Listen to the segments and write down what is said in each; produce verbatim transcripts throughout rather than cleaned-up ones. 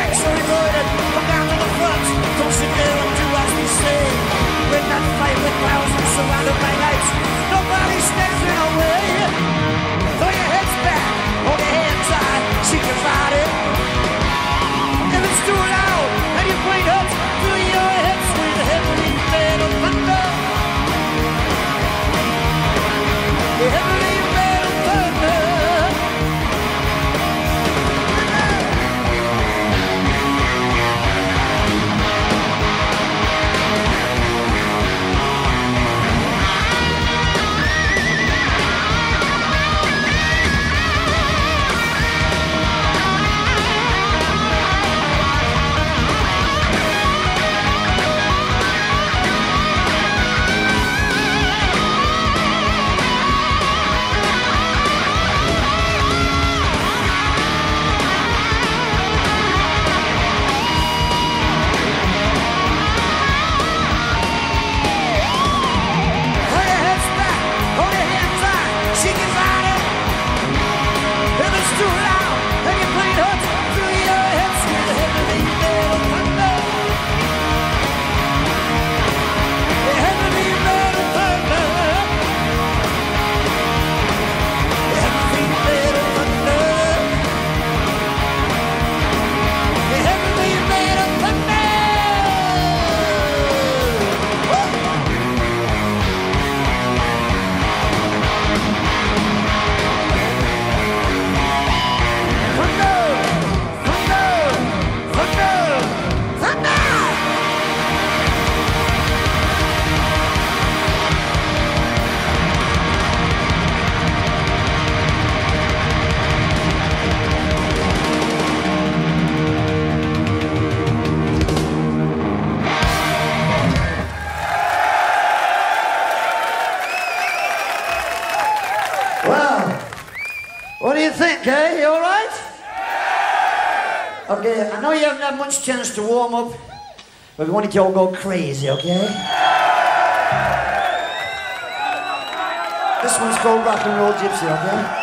backs are embroidered. Come down to the front. Don't sit there and do as we say. We're not fighting thousands surrounded by lights. Nobody stands in our way. Throw your heads back, hold your hands high. She can fight it. If it's too loud and your brain hurts, fill your hips with heavily metal thunder. Heavily metal thunder. Okay, you all right? Okay, I know you haven't had much chance to warm up, but we want you all to go crazy, okay? This one's called Rock and Roll Gypsy, okay?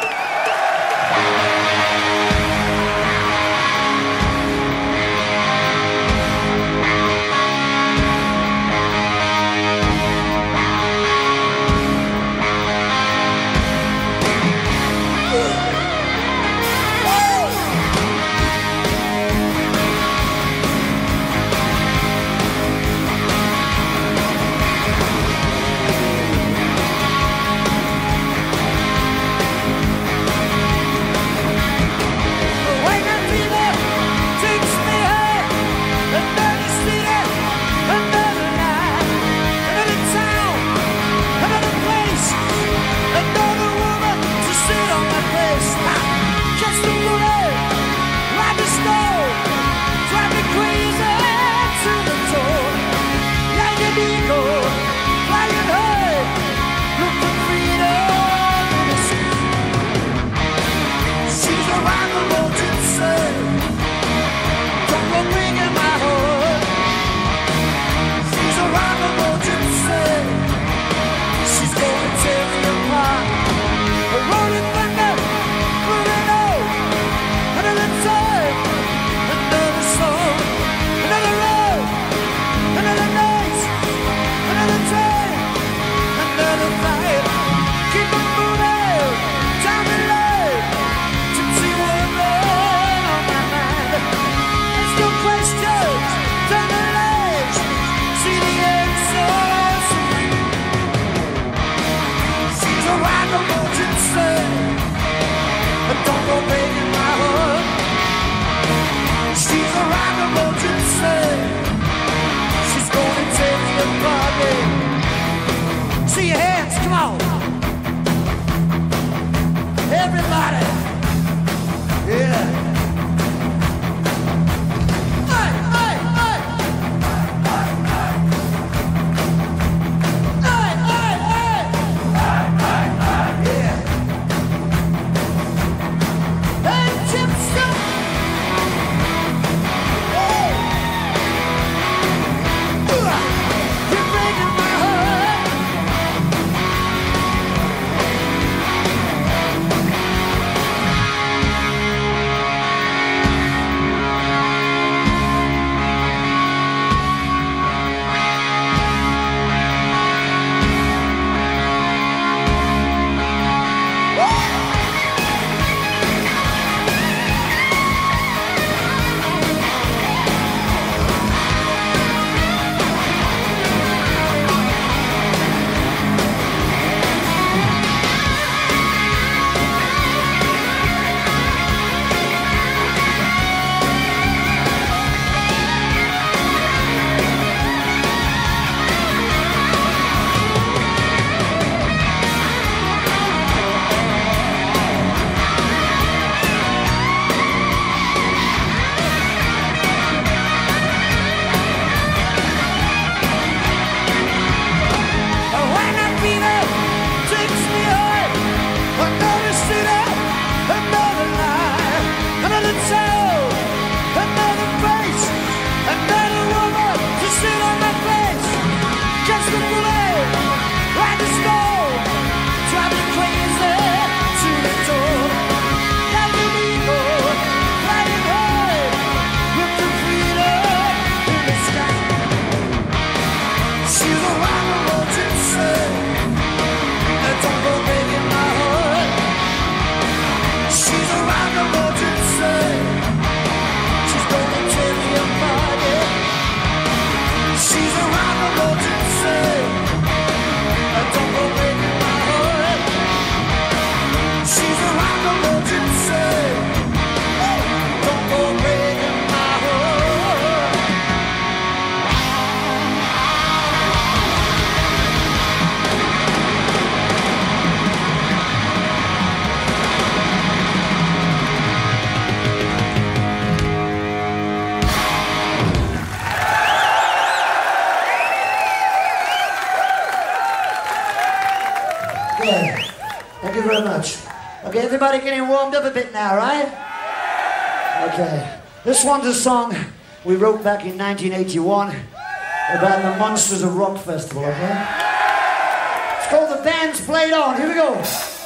Thank you very much. Okay, everybody getting warmed up a bit now, right? Okay. This one's a song we wrote back in nineteen eighty-one about the Monsters of Rock Festival, okay? It's called The Band's Played On. Here we go.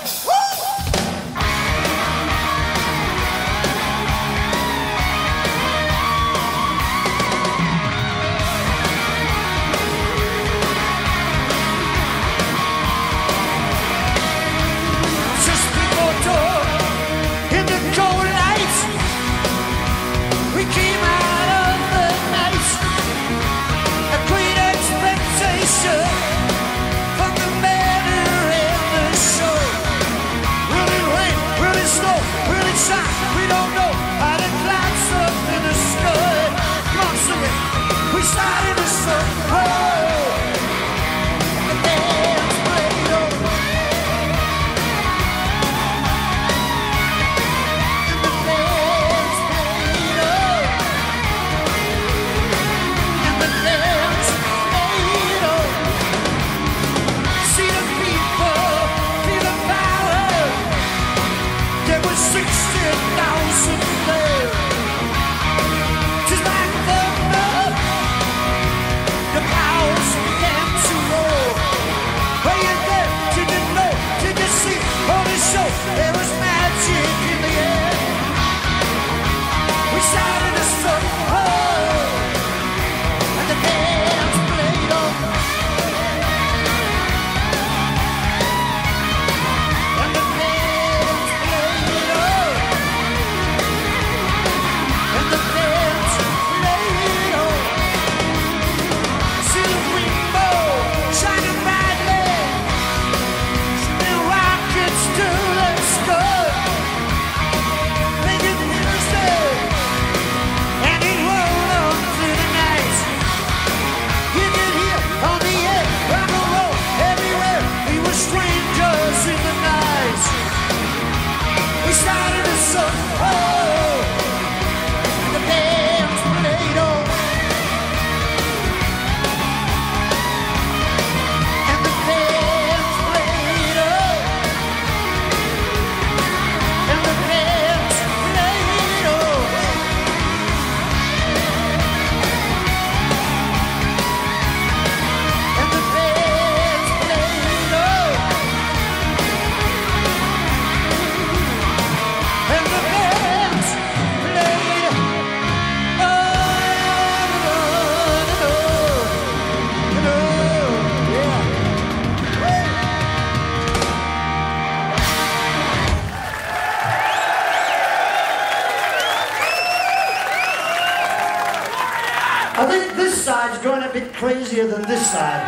I think this side's going a bit crazier than this side.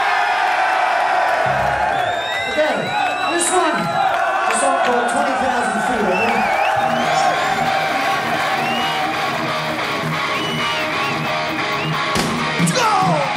Okay, this one is a song called twenty thousand feet, okay? Let's go!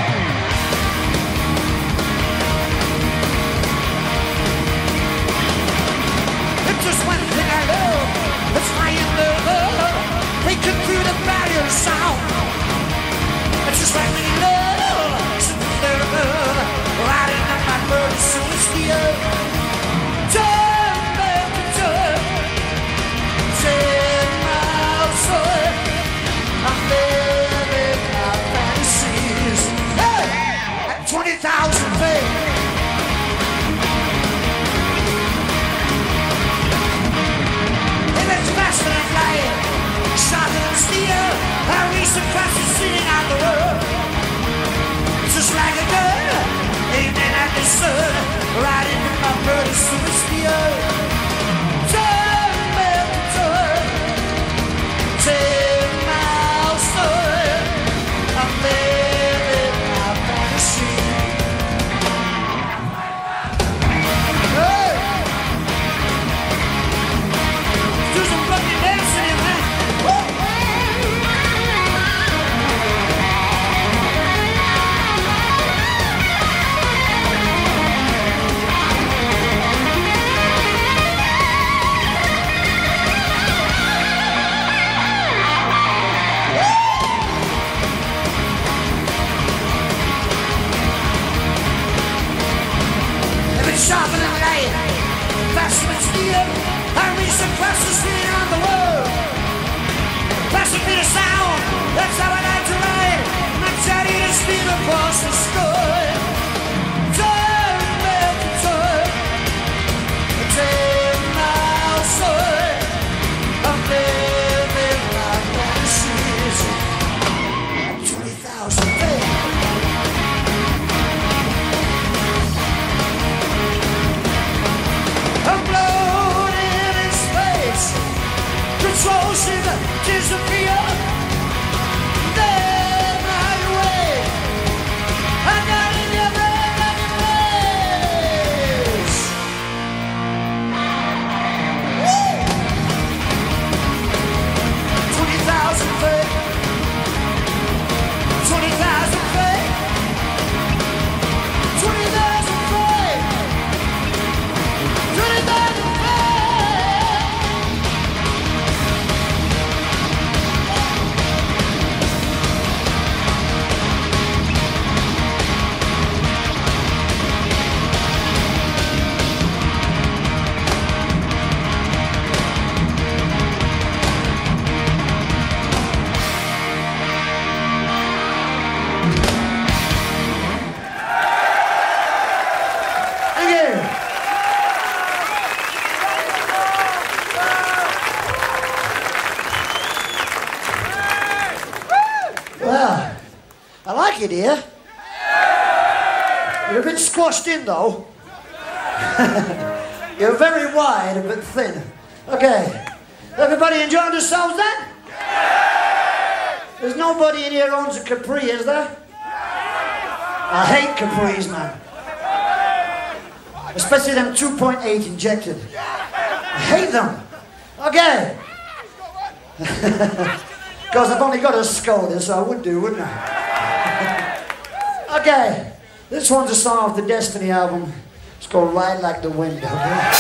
It's just one thing I love, it's flying love, breaking through the barrier sound. It's just like me love, sitting there above, riding on my bird, so it's the earth. Turn back to turn, ten miles away, I'm living my fantasies. Hey! At twenty thousand feet. Hey, it's faster than flying, sharper than steel. I race across the city on the road, just like a girl, aiming at the sun, riding in my birdie suicide. Turn back to turn, ten miles away, I'm living my fantasy. Hey! Do some fucking dancing in there. Woo! jacket here. You're a bit squashed in though. You're very wide, a bit thin. Okay. Everybody enjoying themselves then? There's nobody in here who owns a Capri, is there? I hate Capris, man. Especially them two point eight injected. I hate them. Okay. Because I've only got a Skoda, so I would do, wouldn't I? Okay. This one's a song off the Destiny album. It's called Ride Like the Wind, okay?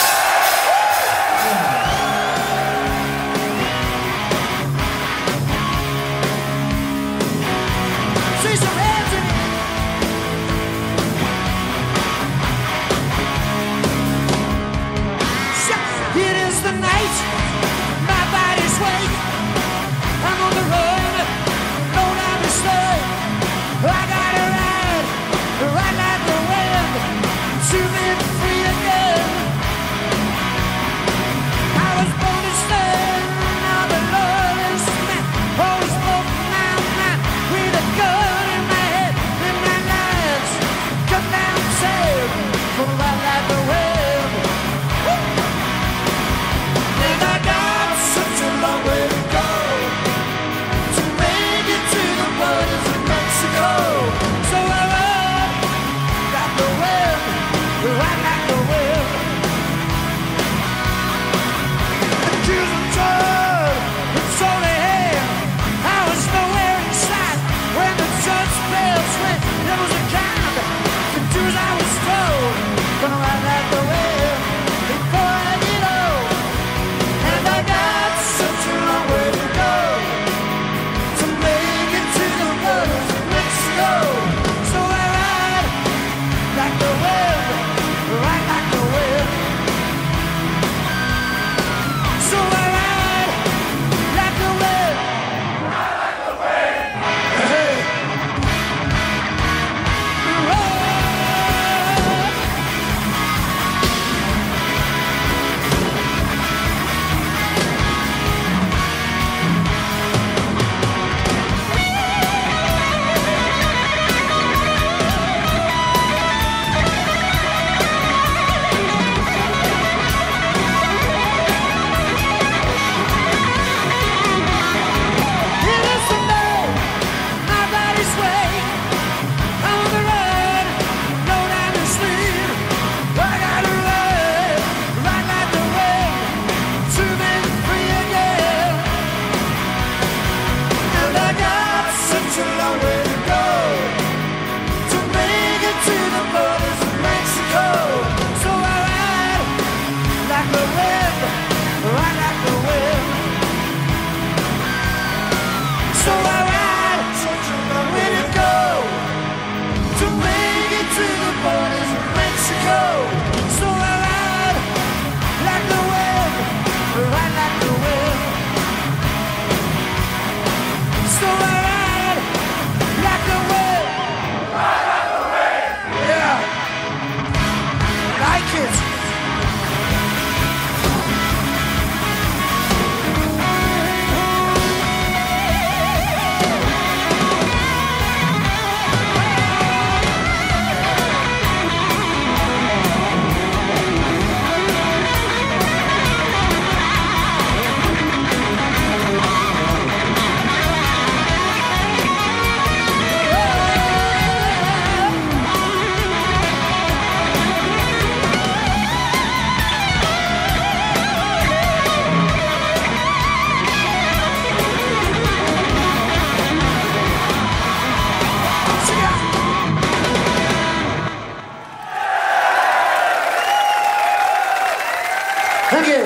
Thank you.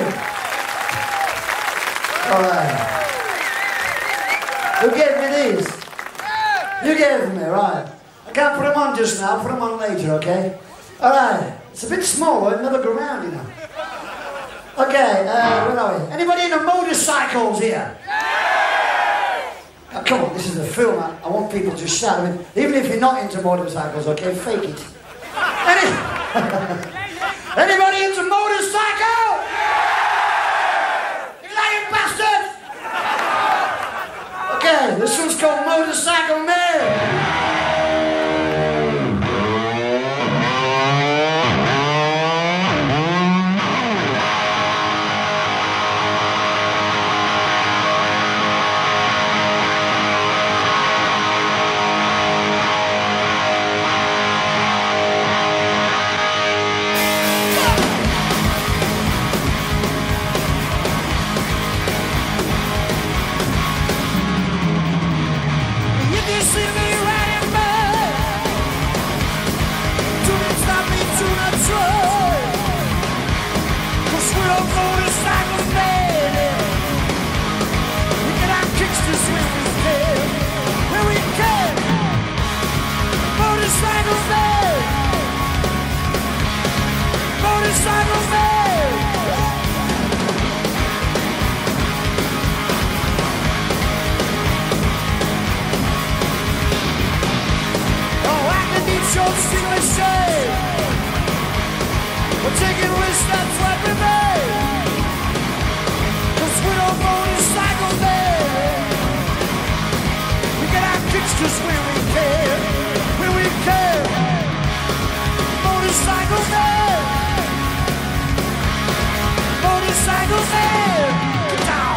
All right. Who gave me these? You gave them me, right. I can't put them on just now, I'll put them on later, okay? All right. It's a bit small, it'll never go round, you know. Okay, uh, where are we? Anybody into motorcycles here? Oh, come on, this is a film. I, I want people to shout. I mean, even if you're not into motorcycles, okay, fake it. Any Anybody into motorcycle? You lying bastards! Okay, this one's called Motorcycle Man. Sweet old motorcycles, baby. We get our kicks just when we can, when we can. Motorcycles, baby. Motorcycles, baby. Short stingray shade. We're taking risks, that's what we made. Cause we don't motorcycle, baby. We get our kicks just when we can, when we can. Motorcycle man, motorcycle man. Get down.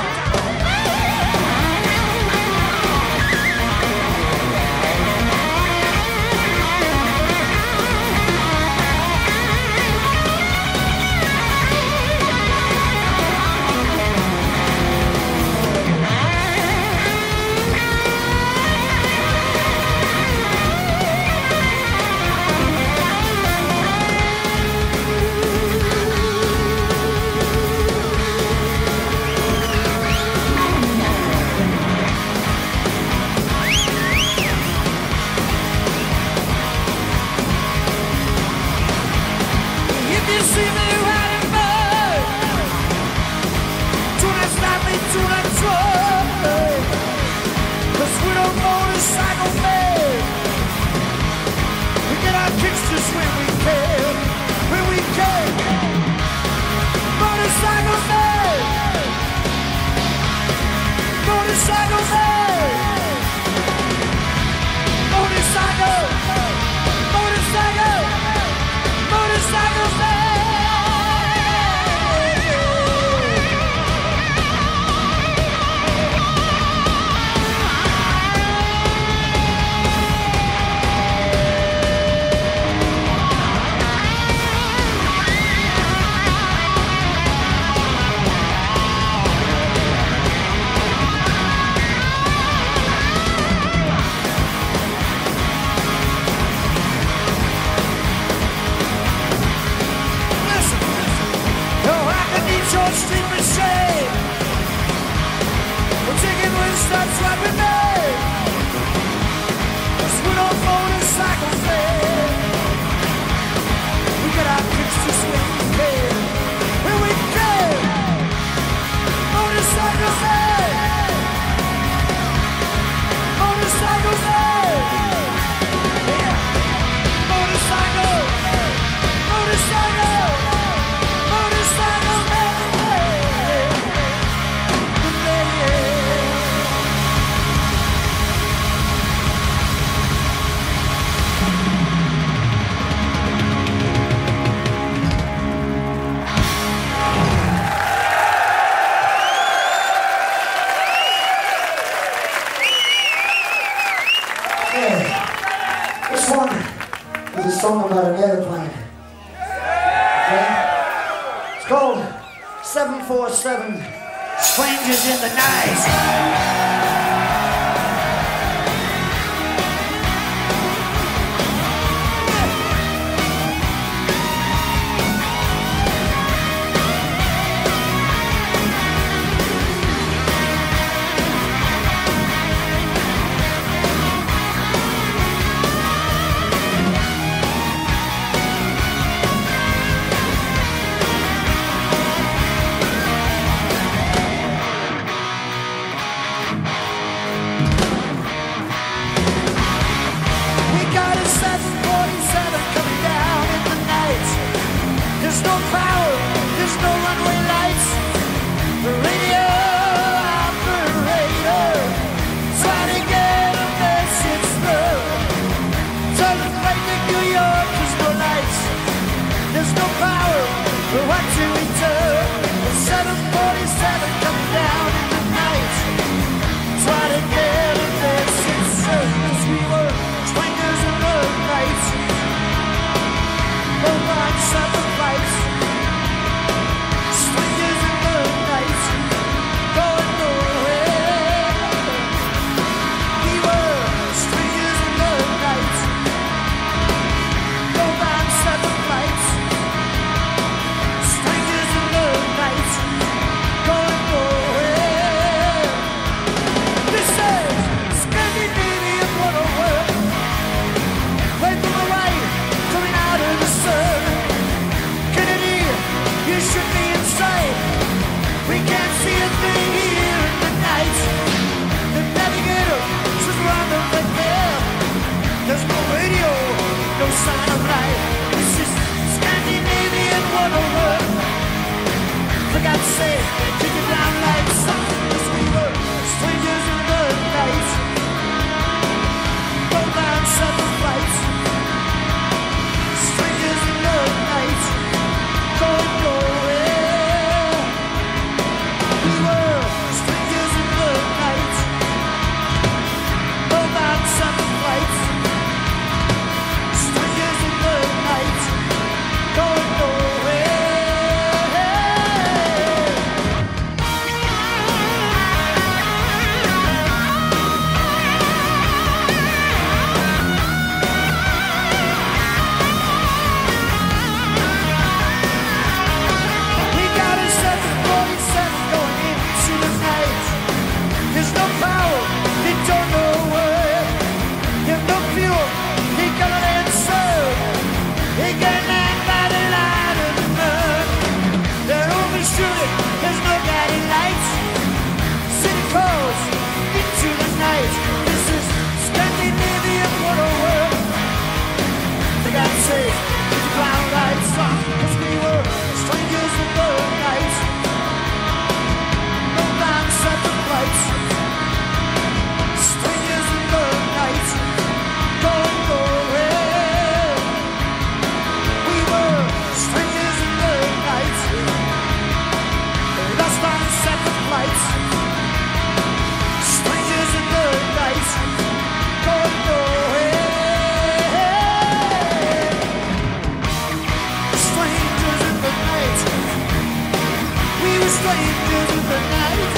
Strangers in the night. inside. We can't see a thing here in the night. The navigator says we're on the red there. There's no radio, no sign of life. This is Scandinavian wonderworld. For God's sake, take it down like some. Cause we were strangers in the night. Both on separate flights. Strangers in the night. Going nowhere. We were strangers in the night. Both on separate flights. Strangers in the night. Going nowhere. There's no power, they don't know where. There's no fuel, they can't answer. They get land by the light of the moon. They're overshooting, there's no guiding lights. City calls into the night. This is Scandinavian world. For God's sake, keep the ground lights on. Cause we were strangers in the night. No man set the lights. Strangers in the night, going nowhere. We were strangers in the night, lost on separate flights. Strangers in the night, going nowhere. Strangers in the night, we were strangers in the night.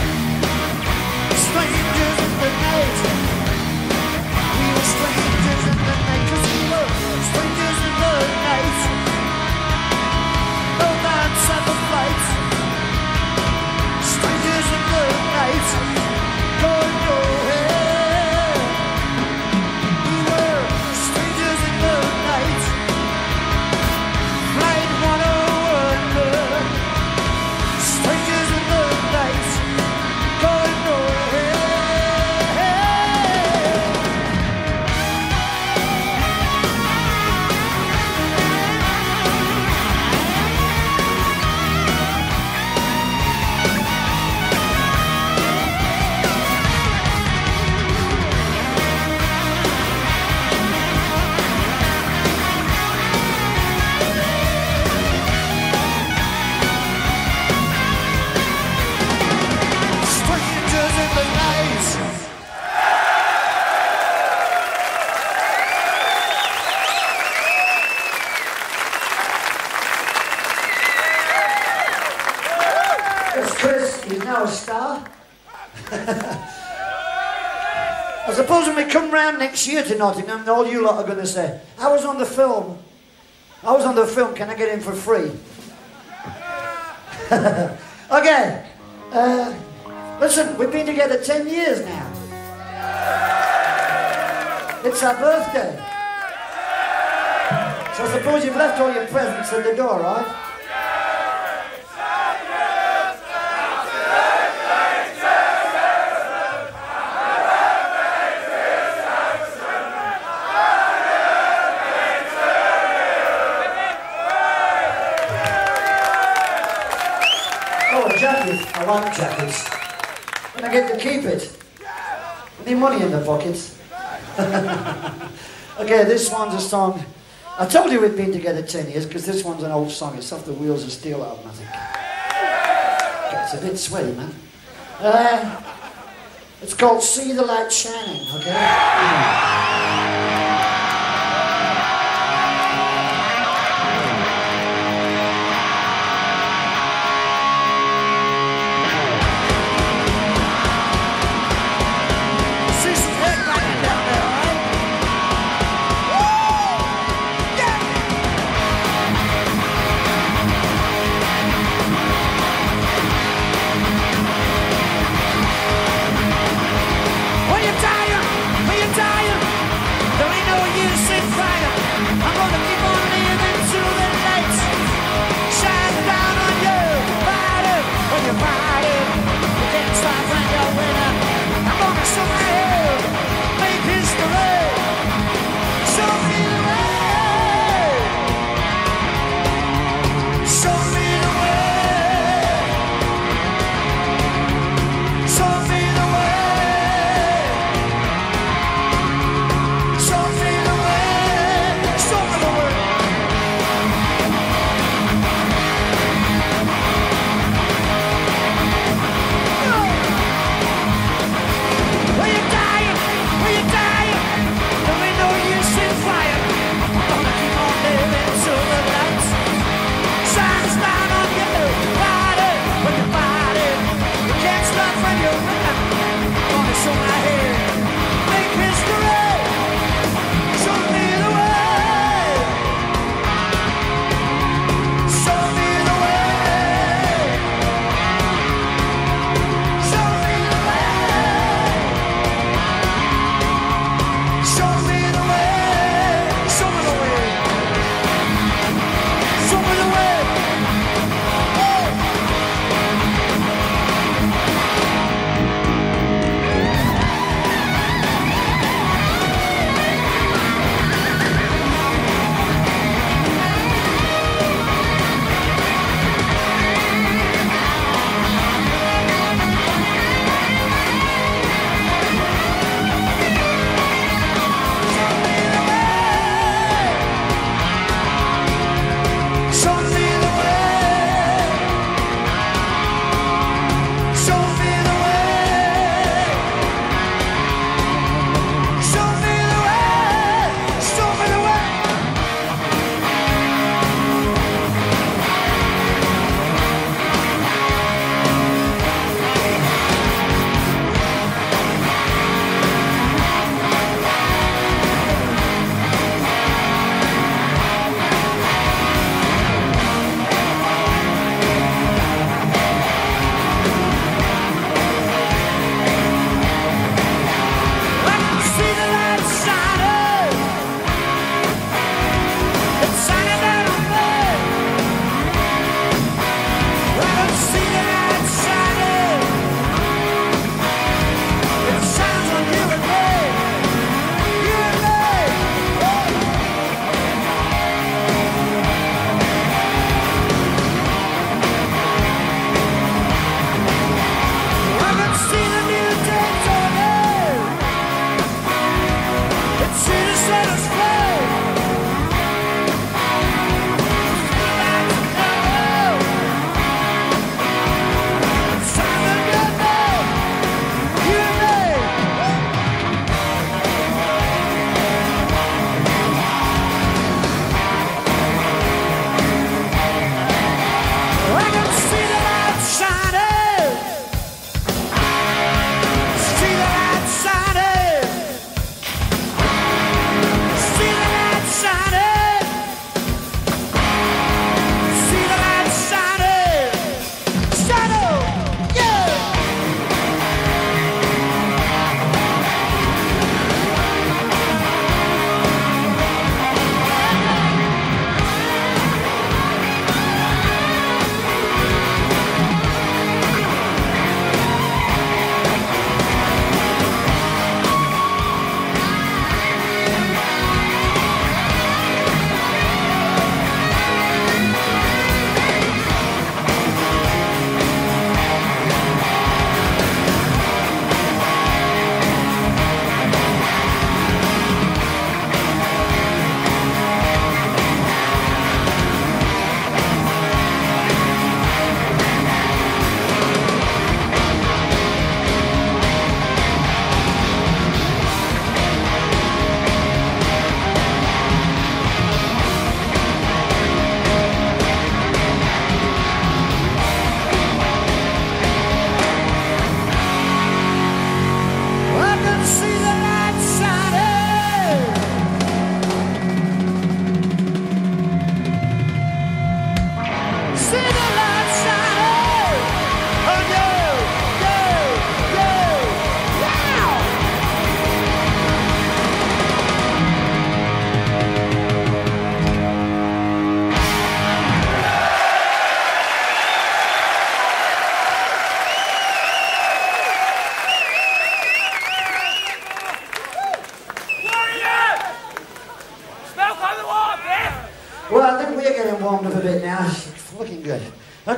Strangers in the night. We were strangers in the night. Cause we were strangers in the night. No man set the flights. Strangers in the night. Going nowhere. We were strangers in the night. Flight one oh one. Strangers in the night. Going nowhere. Strangers in the night. That's Chris, he's now a star. I suppose when we come round next year to Nottingham, all you lot are going to say, I was on the film. I was on the film, can I get in for free? Okay. Uh, listen, we've been together ten years now. It's our birthday. So I suppose you've left all your presents at the door, right? Oh, a jacket. I like jackets. And I get to keep it. I need money in the pockets. Okay, this one's a song. I told you we'd been together ten years because this one's an old song. It's off the Wheels of Steel album, I think. Okay, it's a bit sweaty, man. Uh, it's called See the Light Shining, okay? Yeah. When you're tired, when you're tired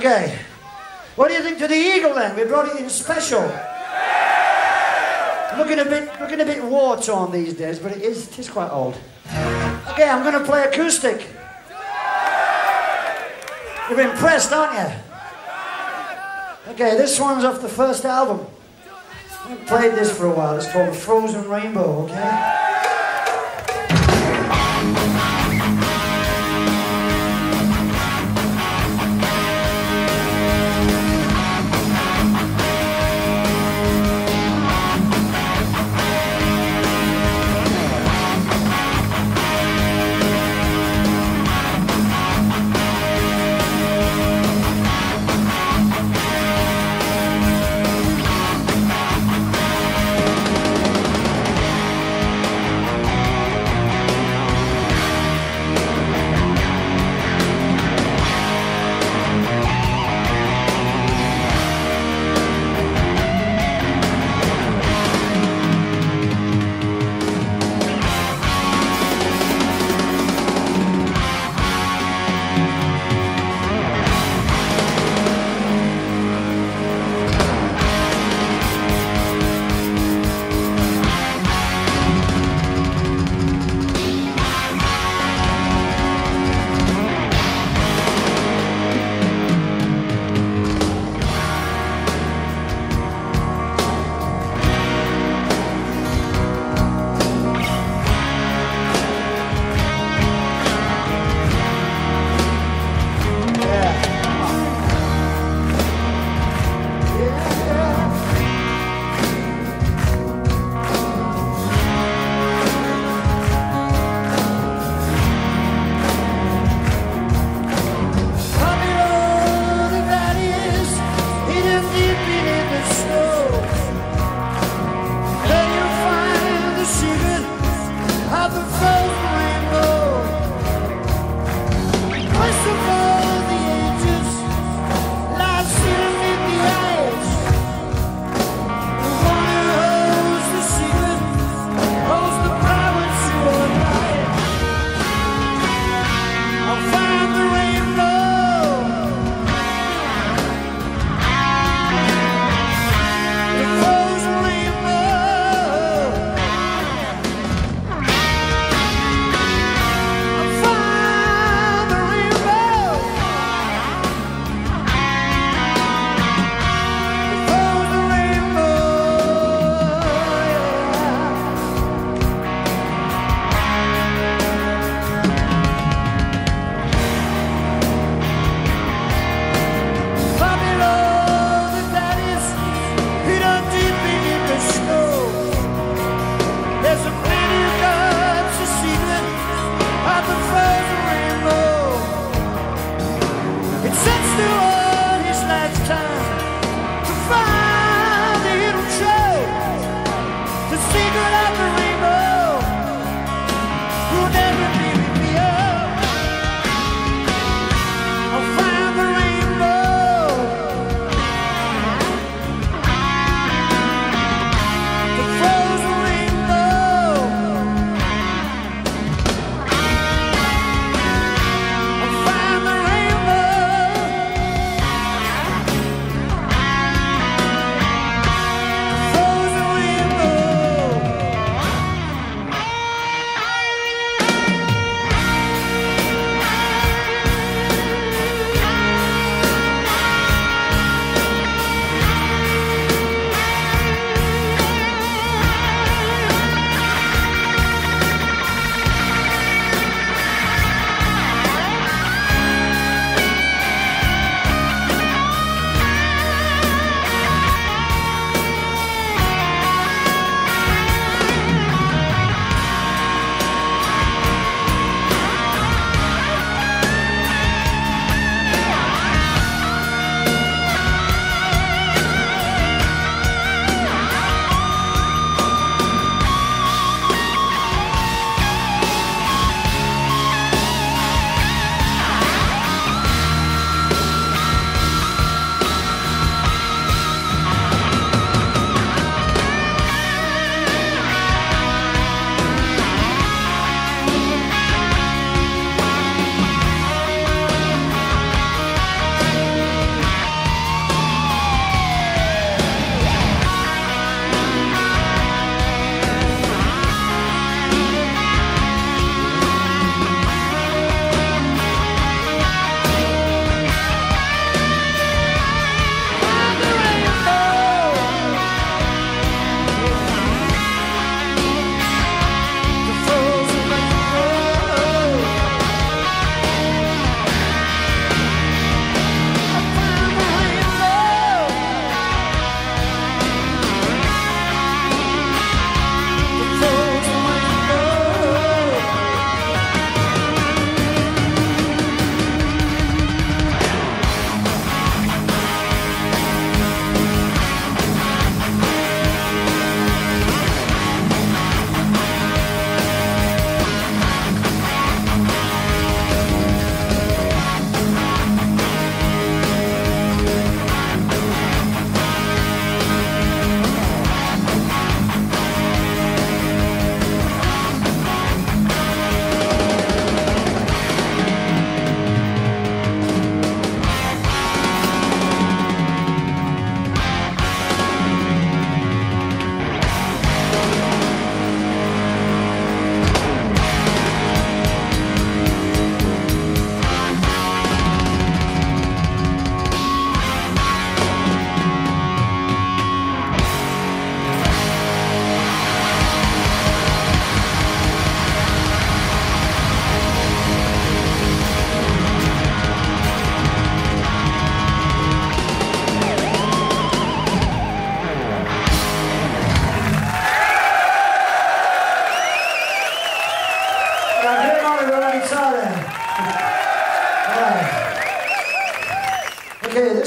Okay. What do you think to the Eagle then? We brought it in special. Looking a bit, looking a bit war-torn these days, but it is, it is quite old. Okay, I'm going to play acoustic. You're impressed, aren't you? Okay, this one's off the first album. I haven't played this for a while. It's called Frozen Rainbow, okay?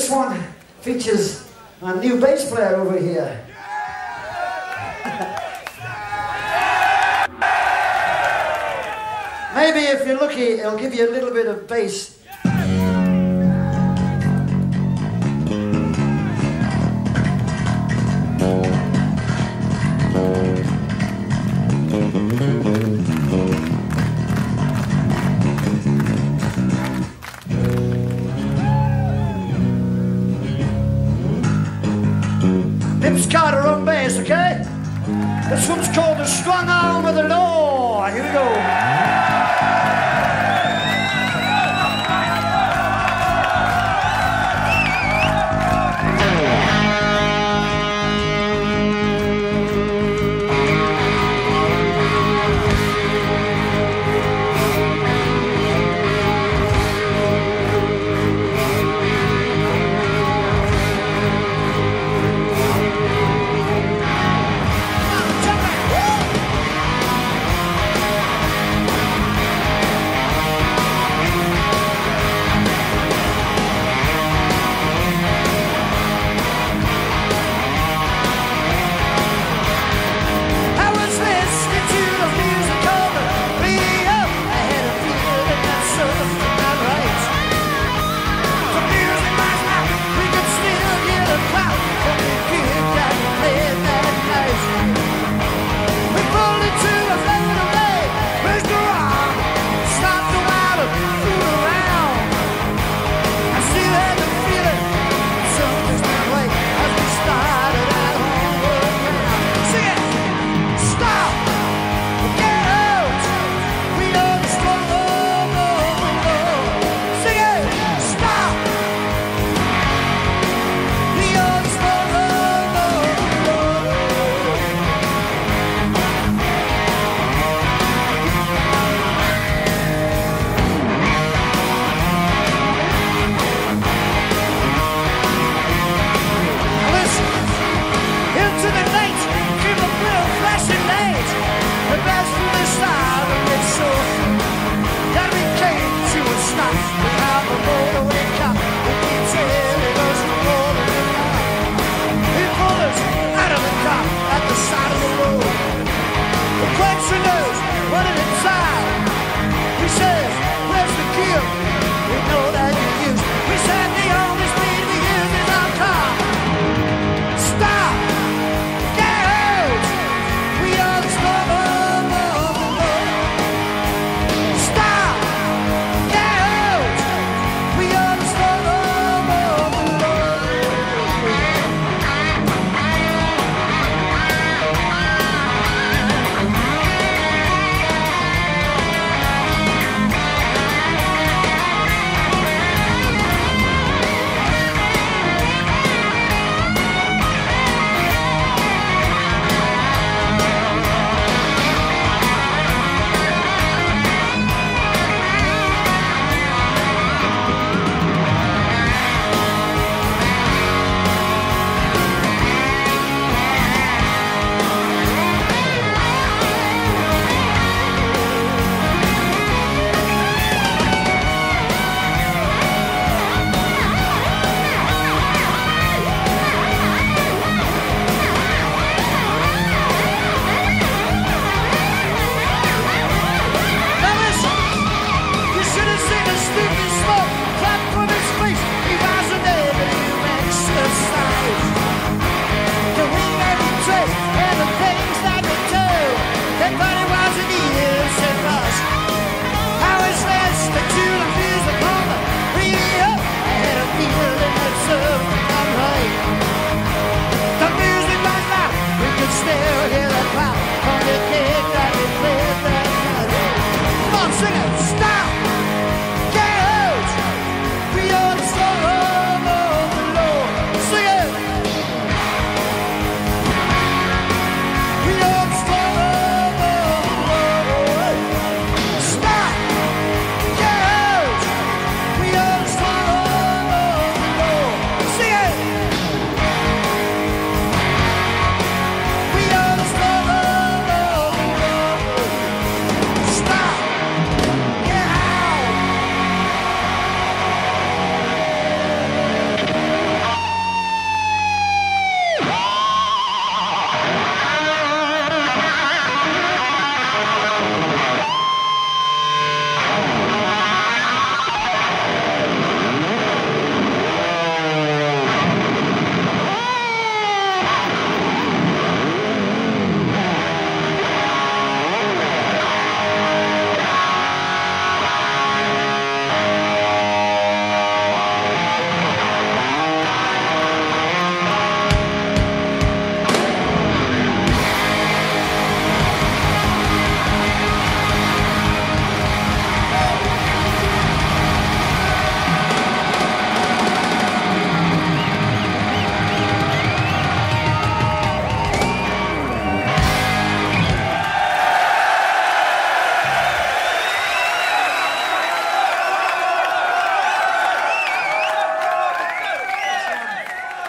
This one features a new bass player over here. Maybe if you're lucky, it'll give you a little bit of bass. Nips Carter on bass, okay? This one's called The Strong Arm of the Law. Here we go.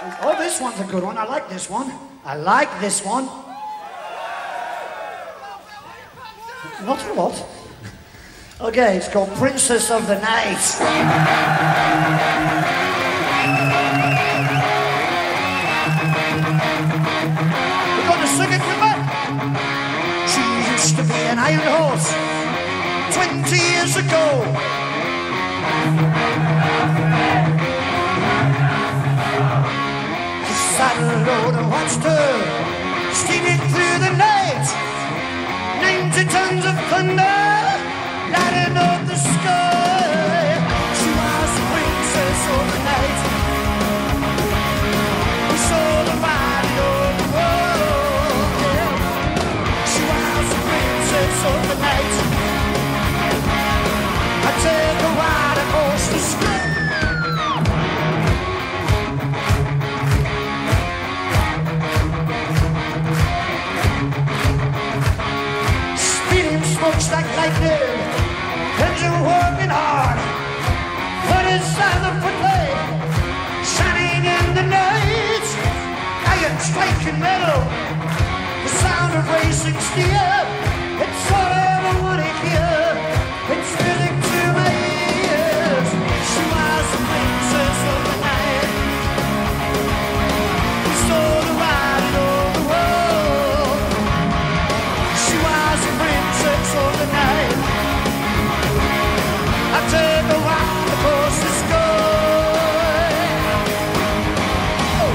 Oh, this one's a good one. I like this one. I like this one. Not a lot. Okay, it's called Princess of the Night. We're going to sing it with me. She used to be an iron horse twenty years ago. I sat alone and watched her steaming through the night. Ninety tons of thunder lighting up the sky. She was the princess of the night. We saw the body of the world, yeah. She was the princess of the night. I take a ride across the sky. Speeding smokes like lightning, and you're working hard. But inside the footlight, shining in the night, iron striking metal, the sound of racing steel. It's all I ever want to hear. It's music to my ears. She was the princess of the night. We saw the ride of the world. She was the princess of the night. I take a ride across the sky. Oh.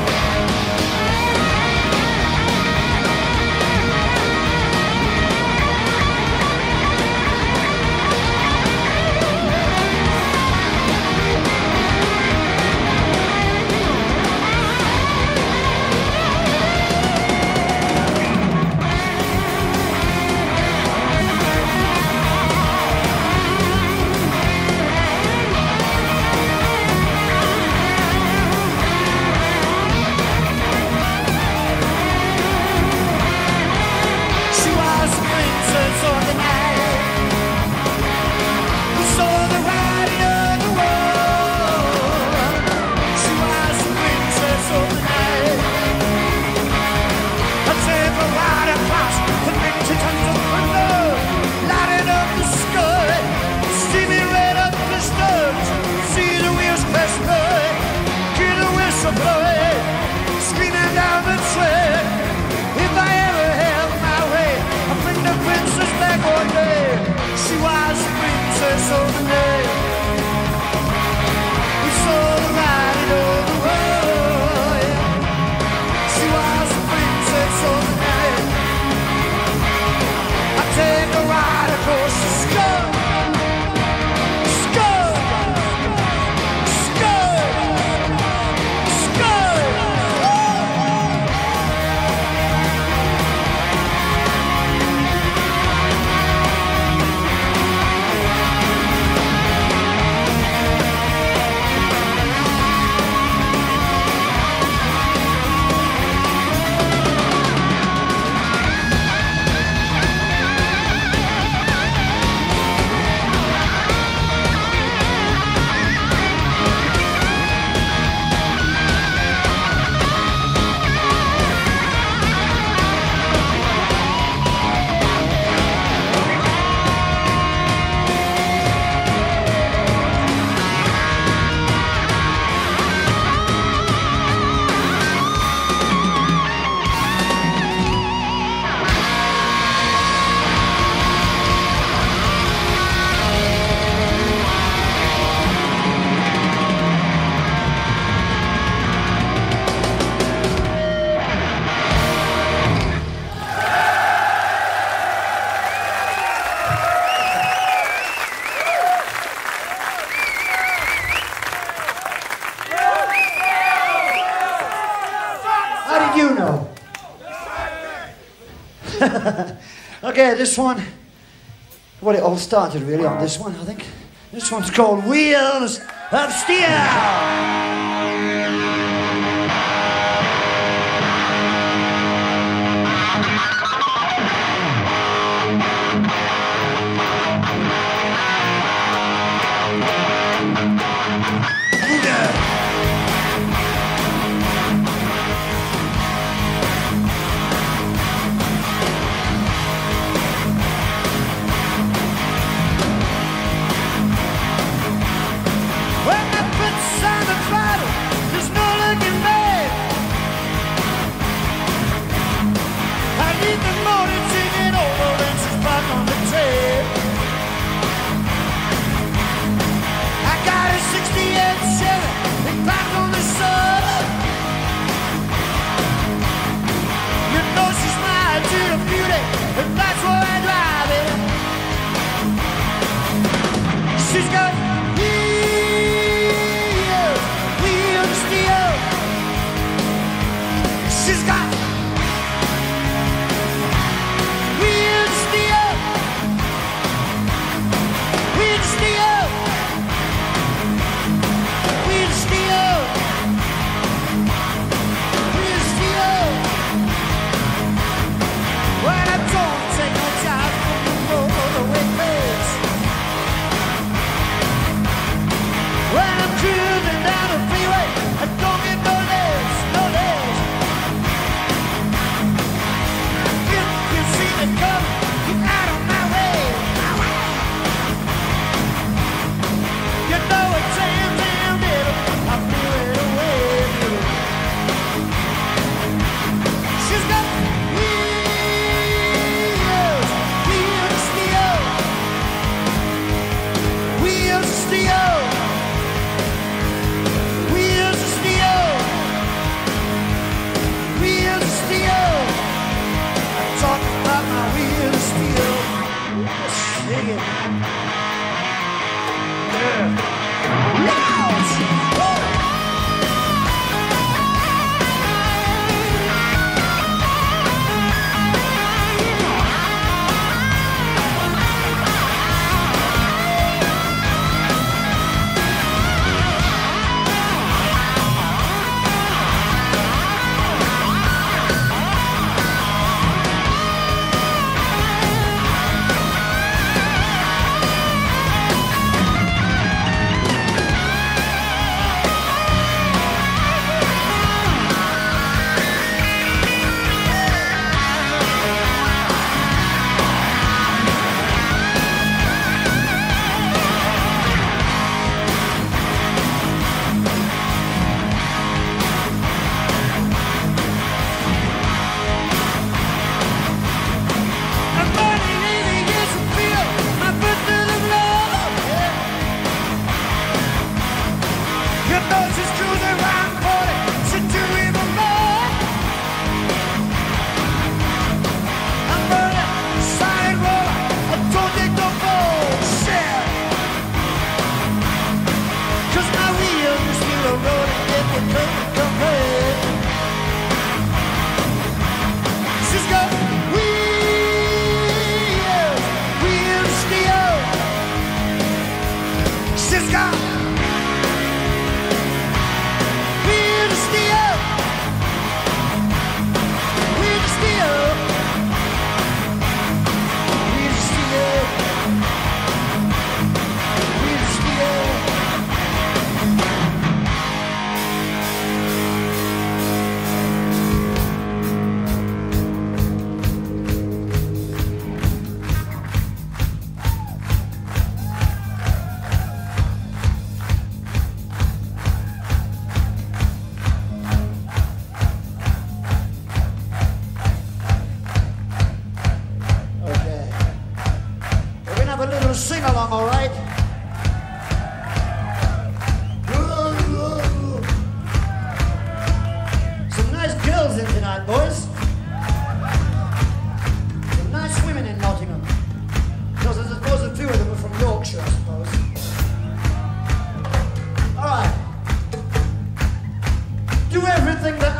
She was the princess of the night. We saw the riding of the world. She was the princess of the night. I take a ride across the ninety tons of thunder, lighting up the sky, steaming right up the stars. See the wheels crash by, hear the whistle blowing, screaming down the track. If I ever have my way, I'll bring the princess back one day. She was the princess of the night. We saw the riding of the world. She was the princess of the night. I take a ride across the sky. Sky. Sky. Sky. How did you know? Okay, this one. Well, it all started really on this one, I think. This one's called Wheels of Steel.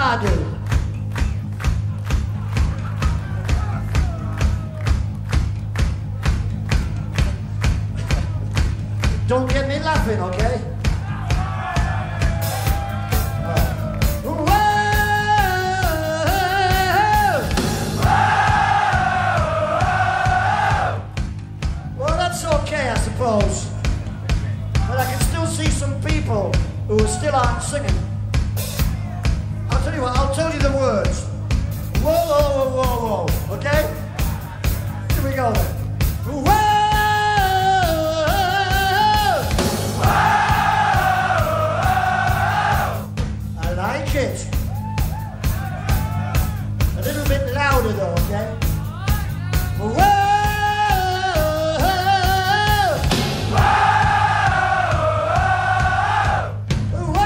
I do. Don't get me laughing, okay? Well, that's okay, I suppose. But I can still see some people who still aren't singing. I'll tell you what, I'll tell you the words. Whoa, whoa, whoa, whoa, whoa, okay? Here we go then. Whoa! It. A little bit louder though, okay? Whoa! Whoa! Whoa!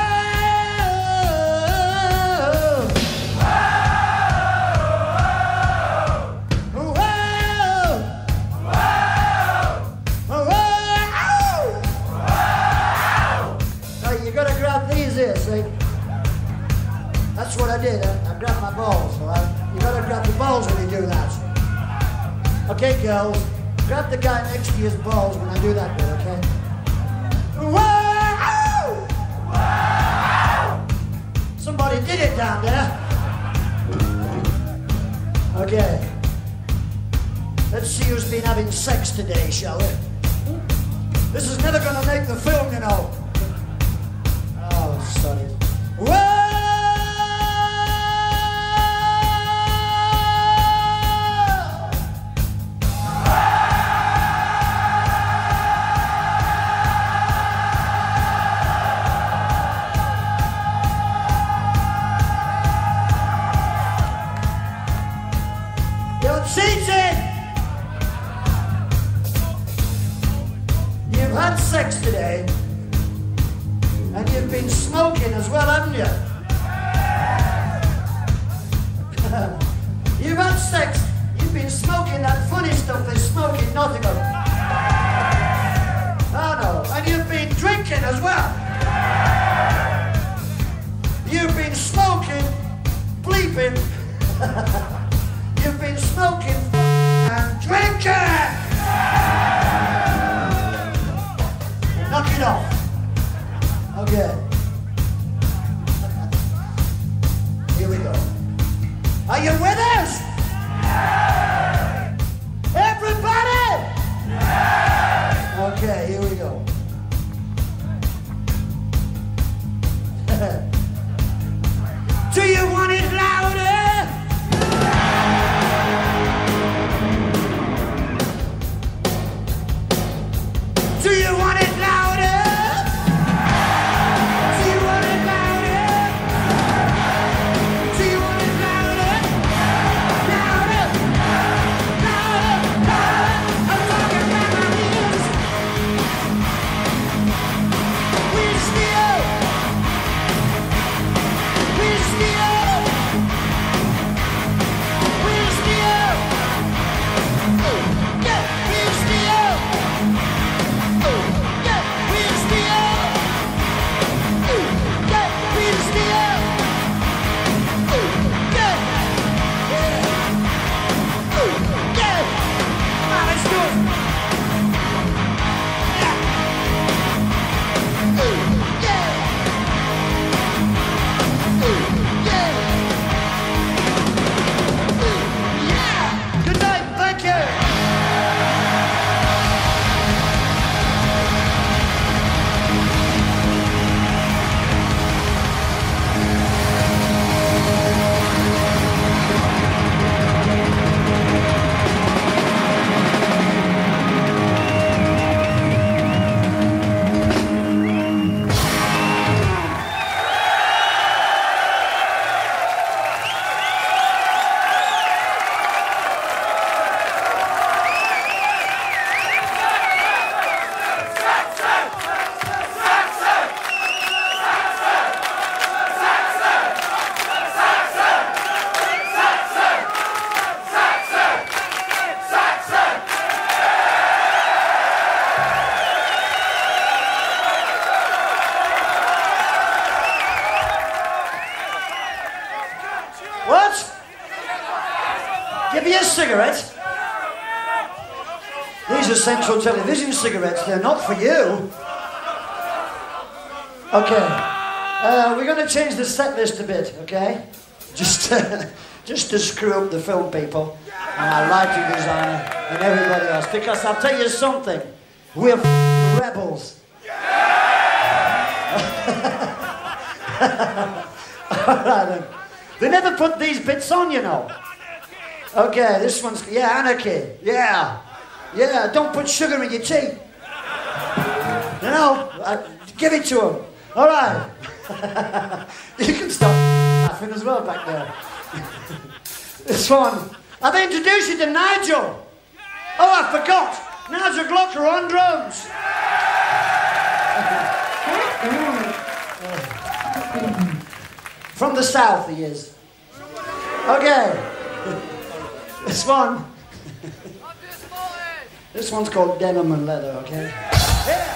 Whoa! Now you gotta grab these here, see? That's what I did. I, I grabbed my balls. So I, you gotta grab the balls when you do that. Okay, girls, grab the guy next to his balls when I do that bit, okay? Whoa! Whoa! Somebody did it down there. Okay. Let's see who's been having sex today, shall we? This is never gonna make the film, you know. Oh, sorry. Whoa! Cheating! You've had sex today, and you've been smoking as well, haven't you? You've had sex, you've been smoking that funny stuff they smoke in Nottingham. Oh no, and you've been drinking as well. You've been smoking, bleeping. You've been smoking and drinking! Knock it off. Okay. Here we go. Are you with us? Everybody? Okay, here we go. Do you want it louder? Do you want it louder? Do you want it louder? Do you want it louder? Louder! Louder! Louder! I'm talking about my ears. Whiskey up! Whiskey up! What? Give me a cigarette. These are Central Television cigarettes. They're not for you. Okay. Uh, we're going to change the set list a bit, okay? Just, uh, just to screw up the film people and our lighting designer and everybody else. Because I'll tell you something. We're rebels. All right, then. They never put these bits on, you know. Okay, this one's, yeah, anarchy. Yeah. Yeah, don't put sugar in your tea. You know, uh, give it to them. All right. You can stop laughing as well back there. This one. I've introduced you to Nigel. Oh, I forgot. Nigel Glocker on drums. From the south, he is. Okay. This one. This one's called Denim and Leather, okay? Yeah.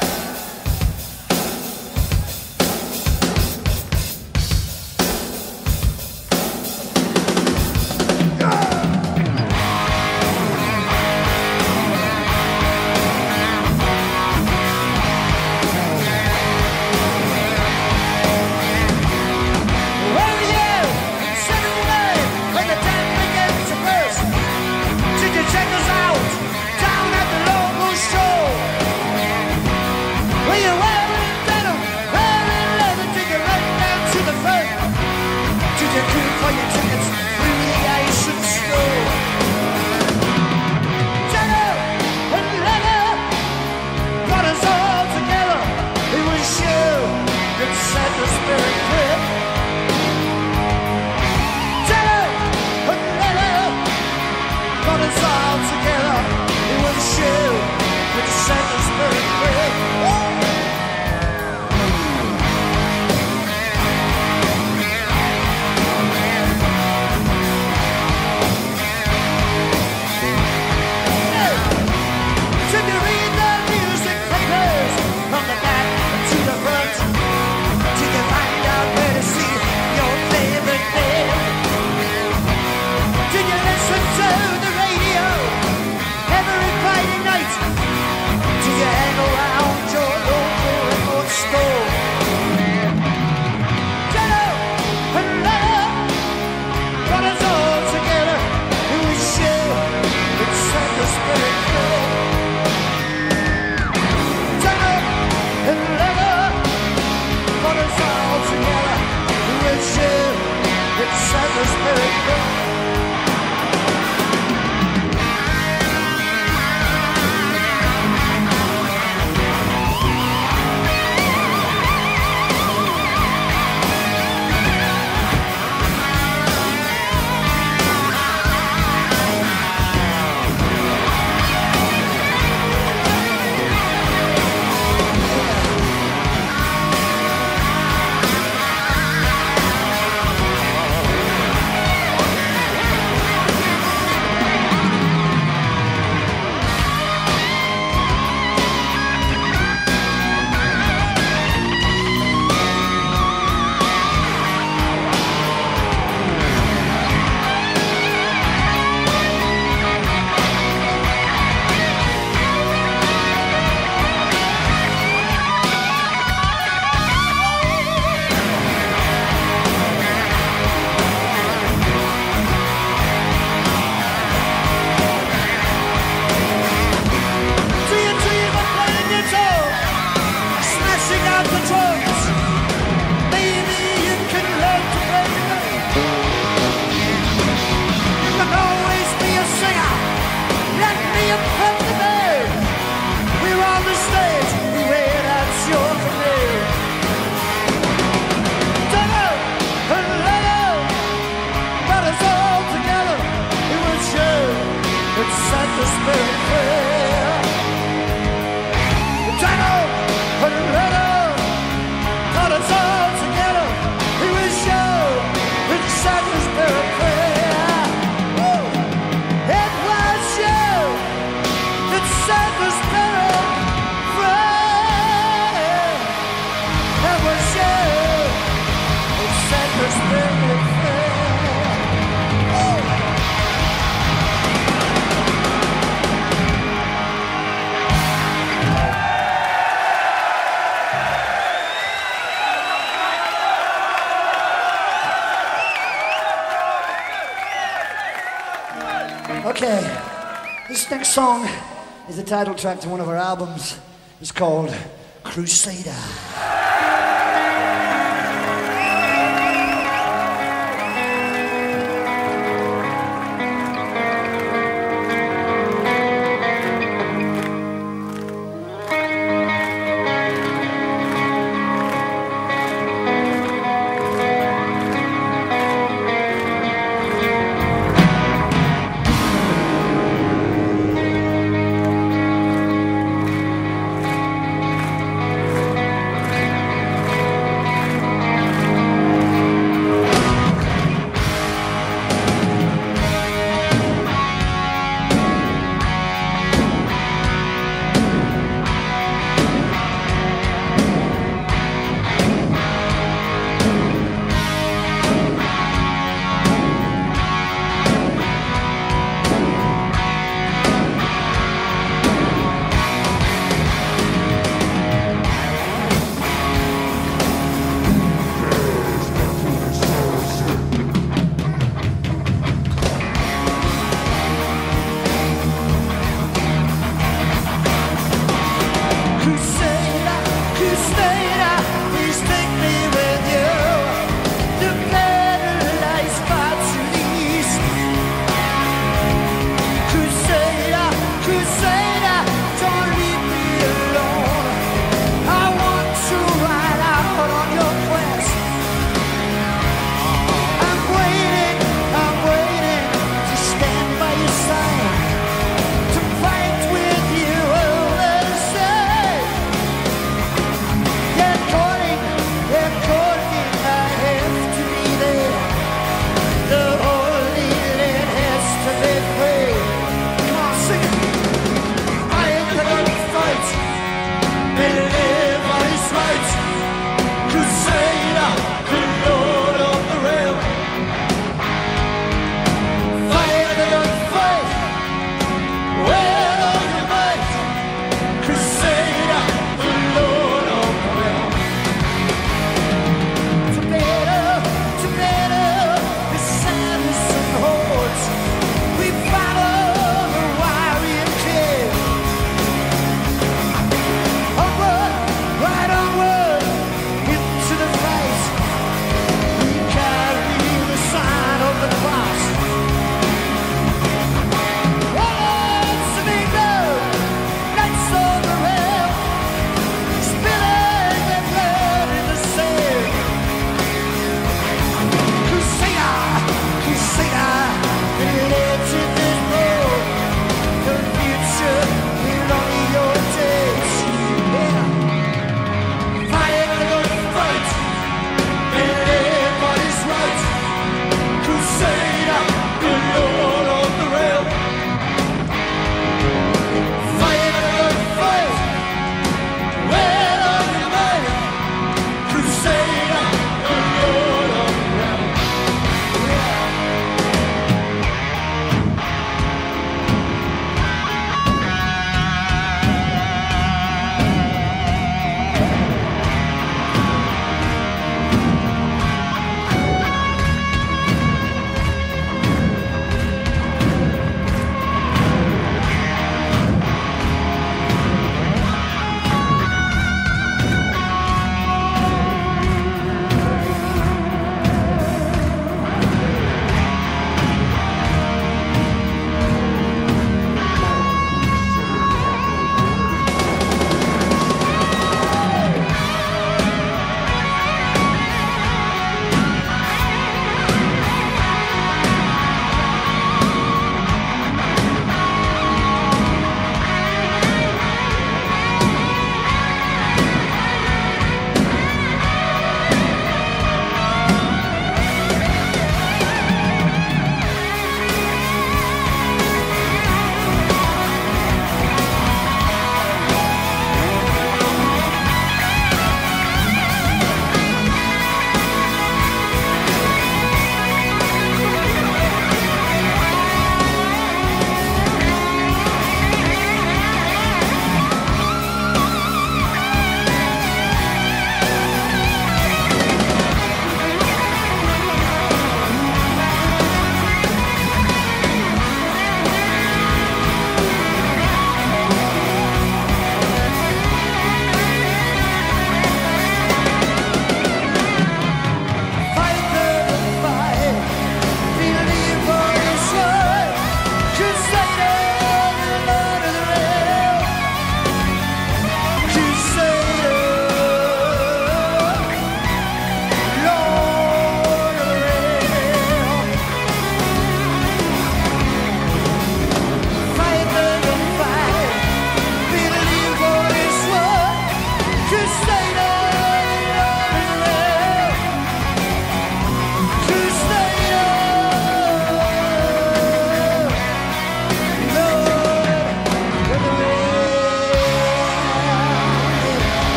Okay, this next song is the title track to one of our albums. It's called Crusader.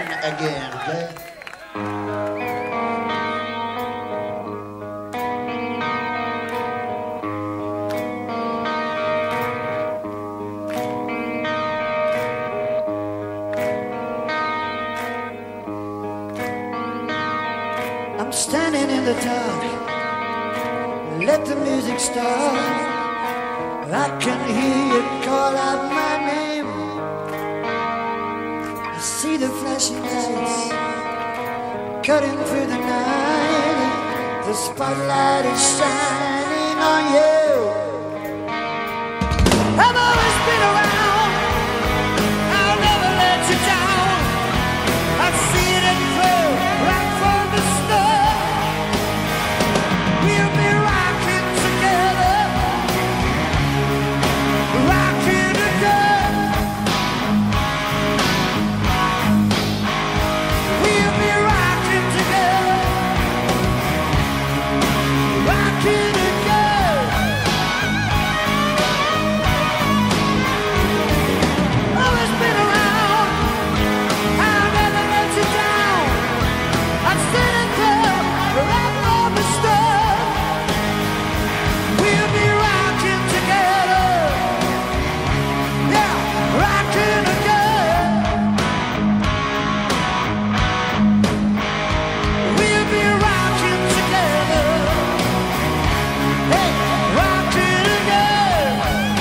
Stand Again, okay? I'm standing in the dark, let the music start. I can hear you call out my name. I see the flashing lights cutting through the night. The spotlight is shining on you. I've always been around, I'll never let you down. I've seen it through right from the start. We'll be rocking together, rocking again. We'll be rocking together, rocking again. Always been around, I'll never let you down. I've seen it through right from the start. We'll be rocking together, yeah, rocking again. We'll be rocking together, hey, rocking again.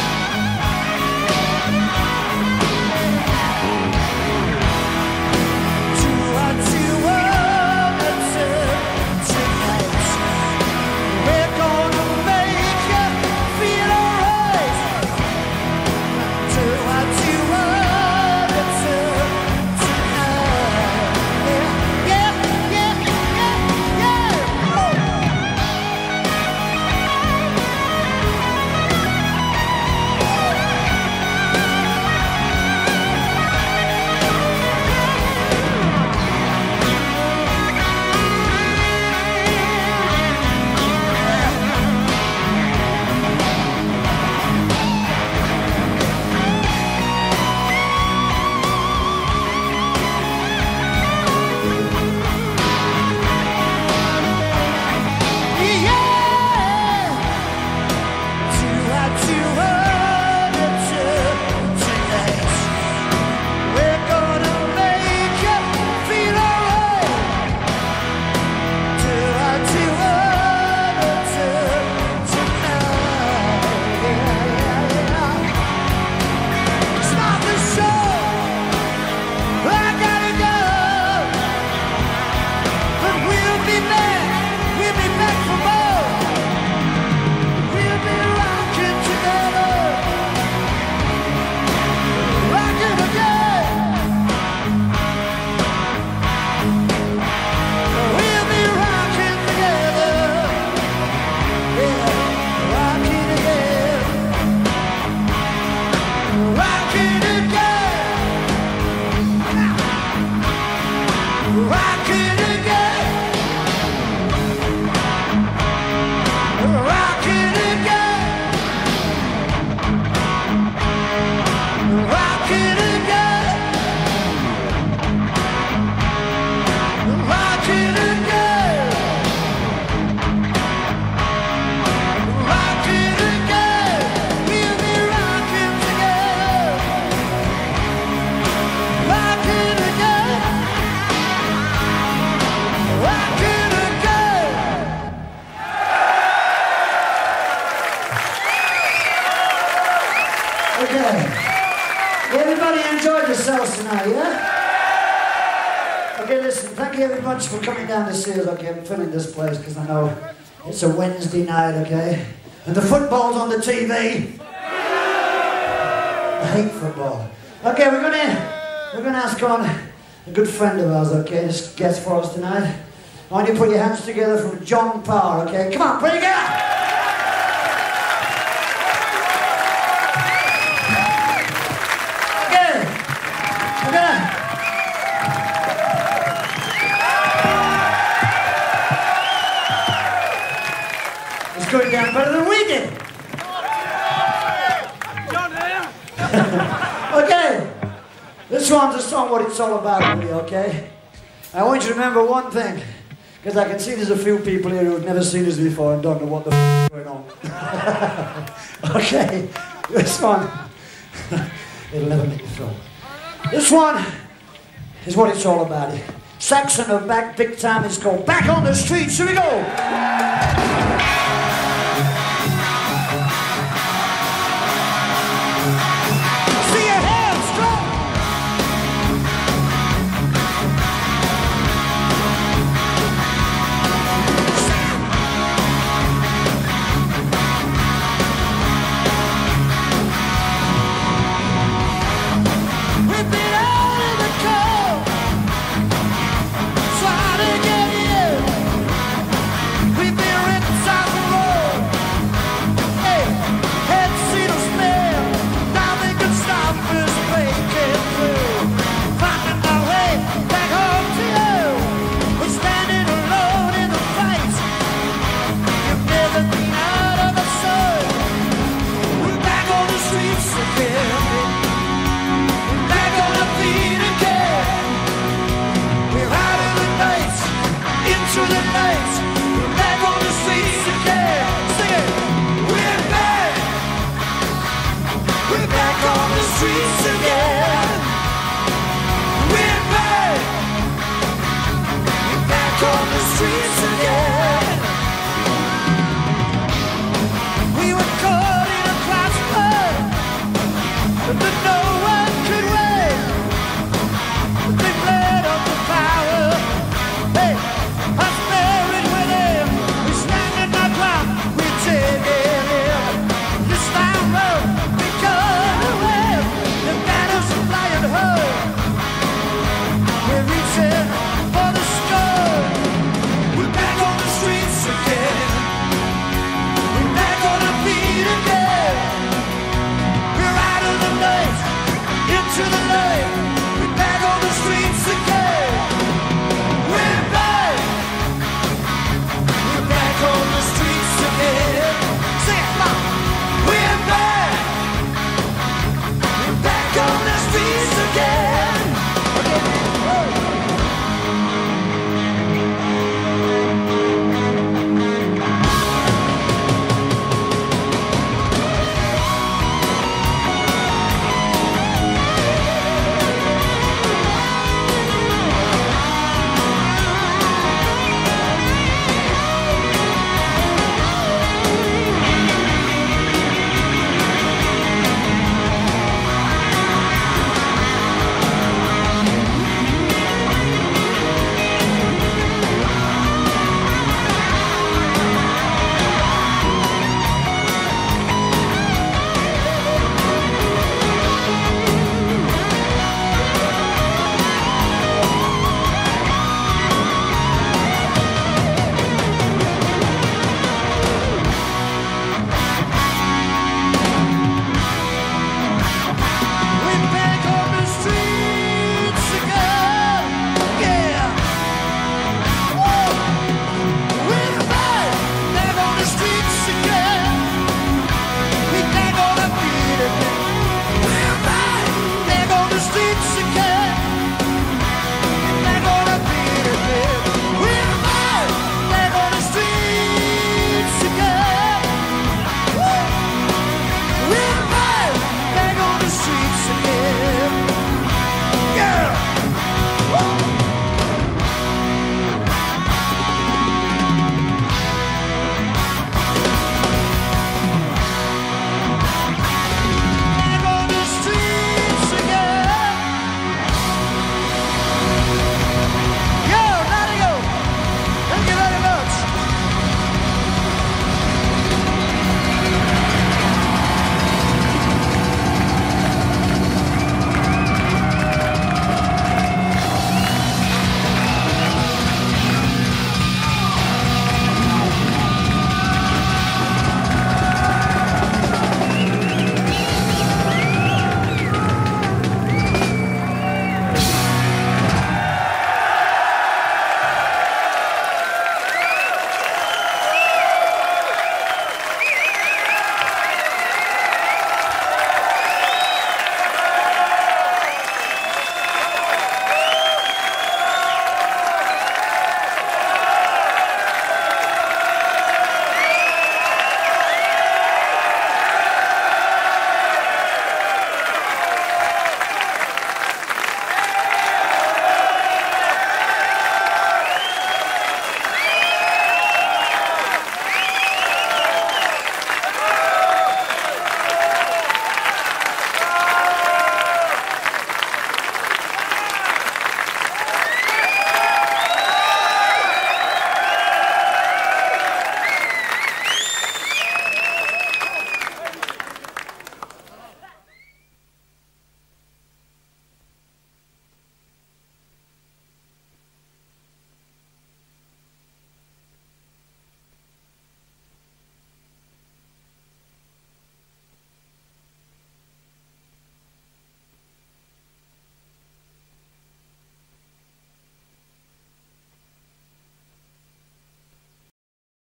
Do what you wanna do tonight. We're gonna make you feel alright. Do what you wanna do tonight. Yeah, yeah, yeah, yeah, yeah. Okay. Everybody enjoyed yourselves tonight, yeah? Okay, listen, thank you very much for coming down to see us. Okay, I'm filling this place because I know it's a Wednesday night, okay? And the football's on the T V. I hate football. Okay, we're gonna we're gonna ask on a good friend of ours, okay, to guest for us tonight. I want you to put your hands together from John Parr, okay? Come on, put it together! It's going down better than we did. Okay, let's This one's a song what it's all about, really, okay? I want you to remember one thing, because I can see there's a few people here who've never seen us before and don't know what the f is going on. Okay, this one, it'll never make you throw. This one is what it's all about. Saxon are back, big time, it's called Back on the Streets. Here we go!